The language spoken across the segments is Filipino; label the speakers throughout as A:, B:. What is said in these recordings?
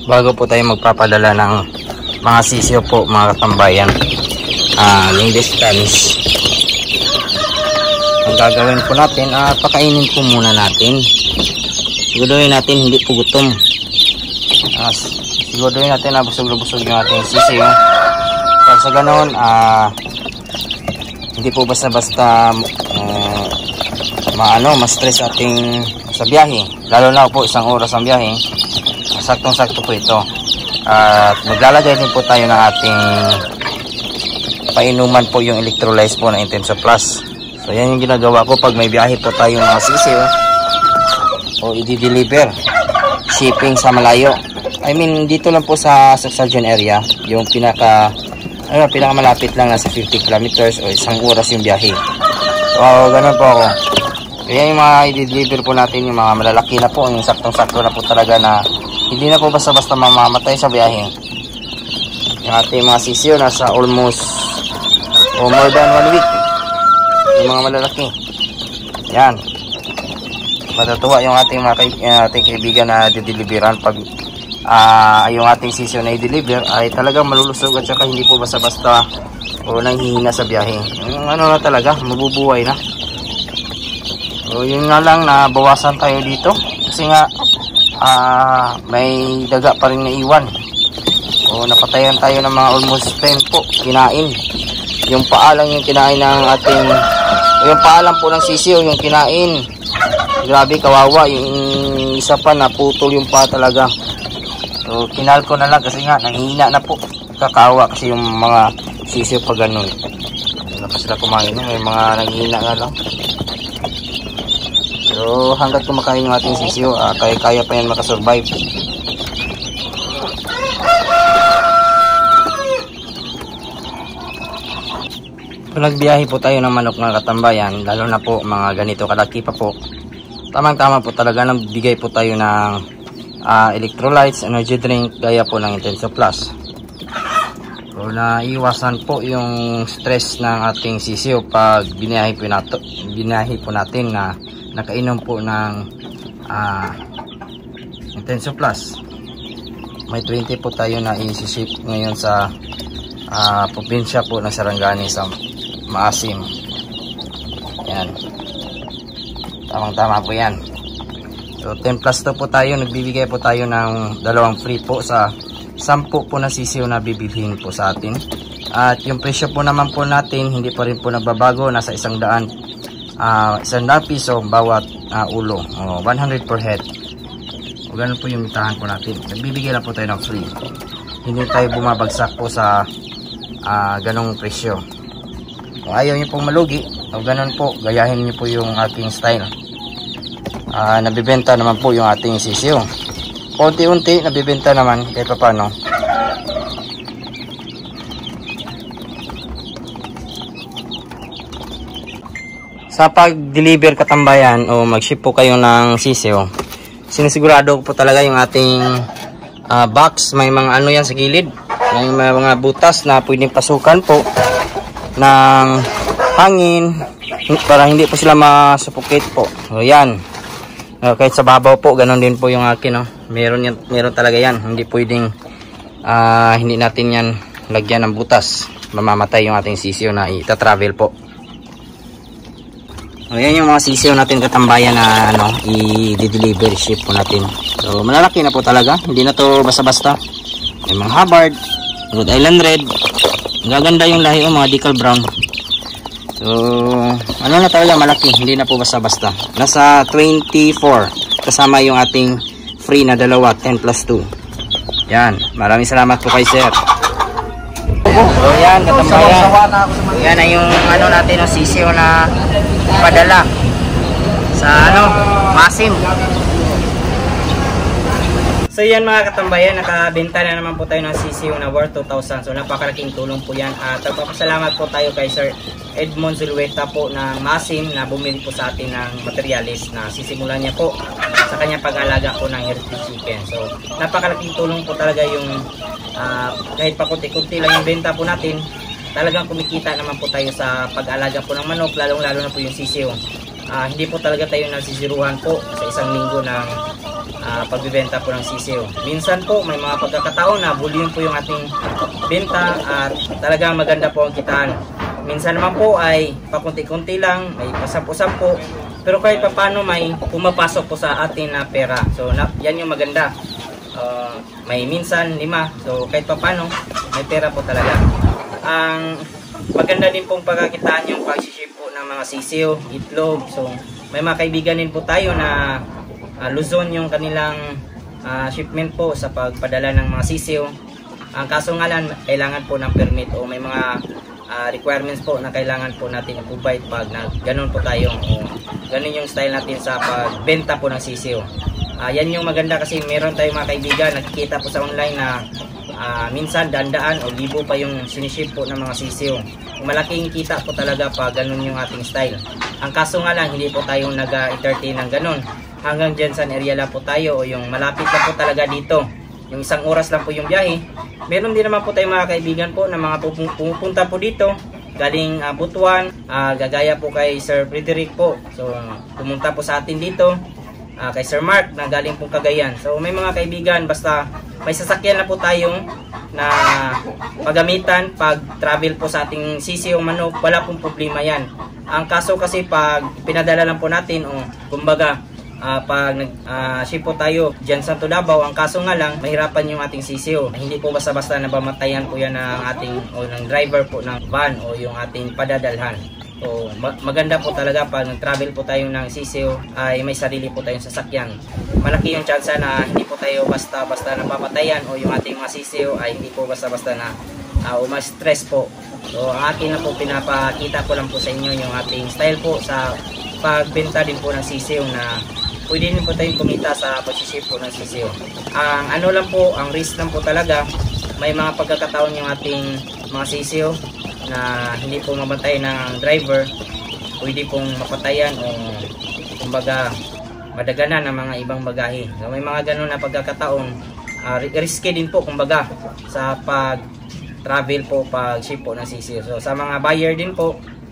A: bago po tayo magpapadala ng mga sisiyo po mga katambayan, yung distance, ang gagawin po natin, pakainin po muna natin. Siguraduhin natin hindi po gutom. Siguraduhin natin na busog na busog yung ating sisiyo. Para sa ganon, hindi po basta-basta ma-stress ating sa biyahe, lalo na po isang oras ang biyahe. Saktong-sakto po ito. At maglalagay din po tayo ng ating painuman po, yung electrolytes po na Intenso Plus. So yan yung ginagawa ko pag may biyahe po tayo mga sisiyo o i-deliver, shipping sa malayo. I mean dito lang po sa Surgeon area, yung pinakamalapit lang, nasa 50 kilometers o isang oras yung biyahe. So ganun po ako. Kaya yung mga i-deliver po natin, yung mga malalaki na po, yung saktong-sakto na po talaga, na hindi na po basta-basta mamamatay sa biyahe. Yung ating mga sisiyo nasa almost more than 1 week, yung mga malalaki. Yan, matatuwa yung ating ating kaibigan na dideliveran pag yung ating sisiyo na i-deliver ay talagang malulusog at saka hindi po basta-basta o nanghihina sa biyahe. Yung na talaga, mabubuhay na. So yun nga lang, nabawasan tayo dito kasi nga may daga pa rin na iwan. O napatayan tayo ng mga almost 10 po kinain. Yung paa lang yung kinain ng ating, yung paa lang po ng sisiyo yung kinain. Grabe, kawawa. Yung isa pa naputol yung paa talaga. So kinal ko na lang kasi nga nanghihina na po. Kakawa kasi yung mga sisiyo pa ganun. Hindi pa sila kumain, may mga nanghihina nga lang. So hanggat kumakain yung ating sisiyo, kaya pa yan makasurvive. Kung nagbiyahe po tayo ng manok ng katambayan, lalo na po mga ganito kalaki pa po, tamang-tama po talaga nang bigay po tayo ng electrolytes, energy drink, gaya po ng Intenso Plus. So naiwasan po yung stress ng ating sisiyo pag binahe po natin na nakainom po ng Intenso Plus. May 20 po tayo na i-ship ngayon sa probinsya po ng Sarangani sa Maasim. Yan, tamang-tama po yan. So 10 plus 2 po tayo, nagbibigay po tayo ng 2 free po sa 10 po na sisiyo na bibilhin po sa atin. At yung presyo po naman po natin hindi pa rin po nagbabago, nasa 100 piso bawat ulo, 100 per head. O ganun po yung mitahan po natin. Nagbibigay lang po tayo ng free, hindi tayo bumabagsak po sa ganong presyo. Kung ayaw nyo pong malugi o ganun po, gayahin nyo po yung ating style. Nabibenta naman po yung ating sisiyo, unti-unti nabibenta naman kahit paano. Sa pag-deliver katambayan o mag-ship po kayo ng sisiyo, sinisigurado po talaga yung ating box, may mga yan sa gilid, may mga butas na pwedeng pasukan po ng hangin para hindi po sila masuffocate po. So yan, kahit sa babaw po, ganun din po yung akin. Meron talaga yan, hindi pwedeng hindi natin yan lagyan ng butas, mamamatay yung ating sisiyo na ita-travel po. So yan yung mga sisiyo natin katambayan na i-deliver ship po natin. So malalaki na po talaga, hindi na to basta-basta. May mga Hubbard, Rhode Island Red, gaganda yung lahi, mga decal brown. So na talaga, malaki, hindi na po basta-basta. Nasa 24 kasama yung ating free na 10 plus 2. Yan, maraming salamat po kay sir. So yan katambayan, yan ay yung natin, sisiyo na padala sa Maasim. So yan mga katambayan, nakabenta na naman po tayo ng sisiyo na worth 2,000. So napakalaking tulong po yan. At nagpapasalamat po tayo kay Sir Edmond Zulueta po ng Maasim na bumili po sa atin ng materialis na sisimulan niya po sa kanya pag-alaga po ng heritage chicken. So napakalaking tulong po talaga yung kahit pa kunti-kunti lang yung benta po natin, talagang kumikita naman po tayo sa pag-alaga po ng manok, lalong-lalo na po yung sisiyo. Hindi po talaga tayo nasisiruhan po sa isang linggo ng pagbibenta po ng sisiw. Minsan po may mga pagkakataon na volume po yung ating benta at talagang maganda po ang kitaan. Minsan naman po ay pakunti-kunti lang, may pasap-usap po, pero kahit papano may pumapasok po sa atin na pera. So yan yung maganda. May minsan 5, so kahit papano may pera po talaga. Ang maganda din pong pagkakitaan yung pag-ship po ng mga sisiw, itlog. So may mga kaibigan din po tayo na Luzon yung kanilang shipment po sa pagpadala ng mga sisiw. Ang kaso nga lang, kailangan po ng permit o may mga requirements po na kailangan po natin i-provide pag ganun po tayo o ganun yung style natin sa pagbenta po ng sisiw. Yan yung maganda kasi meron tayong mga kaibigan nakikita po sa online na minsan dandaan o libo pa yung siniship po ng mga sisiw. Malaking kita po talaga pag ganun yung ating style. Ang kaso nga lang, hindi po tayo nag-entertain ng ganun. Hanggang Jensen area lang po tayo o yung malapit lang po talaga dito. Yung 1 oras lang po yung biyahe. Meron din naman po tayong mga kaibigan po na mga pupunta po dito. Galing Butuan, gagaya po kay Sir Frederick po. So pumunta po sa atin dito. Kay Sir Mark na galing pong Cagayan. So may mga kaibigan, basta may sasakyan na po tayong na paggamitan pag travel po sa ating sisiw manok, wala pong problema yan. Ang kaso kasi pag pinadala lang po natin o kumbaga pag nag-ship po tayo dyan sa Davao, ang kaso nga lang mahirapan yung ating sisiw. Hindi po basta-basta nabamatayan po yan ng ating o ng driver po ng van o yung ating padadalhan. So maganda po talaga pag nag-travel po tayo ng sisiw ay may sarili po tayong sasakyan. Malaki yung chance na hindi po tayo basta-basta napapatayan o yung ating mga sisiw ay hindi po basta-basta na ma-stress po. So ang akin na po pinapakita ko lang po sa inyo yung ating style po sa pagbenta din po ng sisiw na pwede din po tayong kumita sa pag-ship po ng sisiw. Ang ano lang po, ang risk lang po talaga, may mga pagkakataon yung ating mga sisiw na hindi po mabantay ng driver, pwede pong mapatayan o kumbaga madaganan ng mga ibang bagahe. So, may mga ganun na pagkakataon, risky din po kumbaga sa pag-travel po, pag-ship po ng sisiw. So sa mga buyer din po,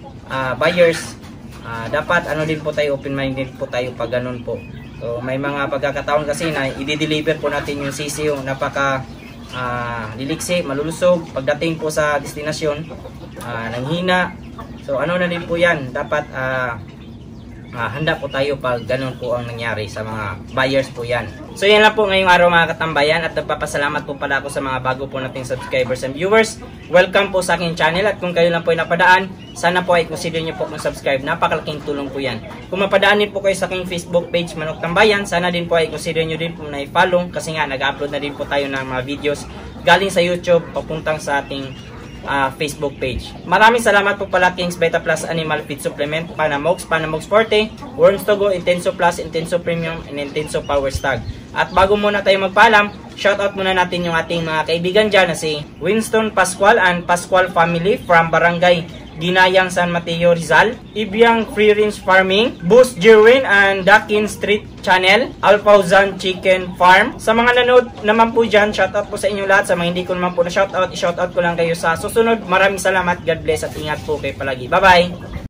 A: buyers, dapat ano din po tayo, open-minded po tayo pag ganun po. So may mga pagkakataon kasi na i-deliver po natin yung sisiw, napaka liliksi, malulusog pagdating po sa destinasyon, nanghina. So ano na din po yan, dapat handa po tayo pag ganun po ang nangyari sa mga buyers po yan. So yan lang po ngayong araw mga katambayan, at nagpapasalamat po pala ako sa mga bago po nating subscribers and viewers. Welcome po sa aking channel, at kung kayo lang po ay napadaan, sana po ay consider nyo po kung subscribe. Napakalaking tulong po yan. Kung mapadaan din po kayo sa aking Facebook page Manok Tambayan, sana din po ay consider nyo din po na i-follow, kasi nga nag-upload na din po tayo ng mga videos galing sa YouTube papuntang sa ating Facebook page. Maraming salamat po pala Kings Beta Plus Animal Feed Supplement, Panamox Forte, Worms Togo, Intenso Plus, Intenso Premium, and Intenso Power Stag. At bago muna tayo magpaalam, shoutout muna natin yung ating mga kaibigan dyan na si Winston Pascual and Pascual Family from Barangay Ginayang, San Mateo, Rizal, Ibiang Free Range Farming, Boost Jerwin and Dakin Street Channel, Alpauzan Chicken Farm. Sa mga nanood naman po dyan, shoutout po sa inyo lahat. Sa mga hindi ko naman po na shoutout, i-shoutout ko lang kayo sa susunod. Maraming salamat, God bless, at ingat po kayo palagi. Bye-bye!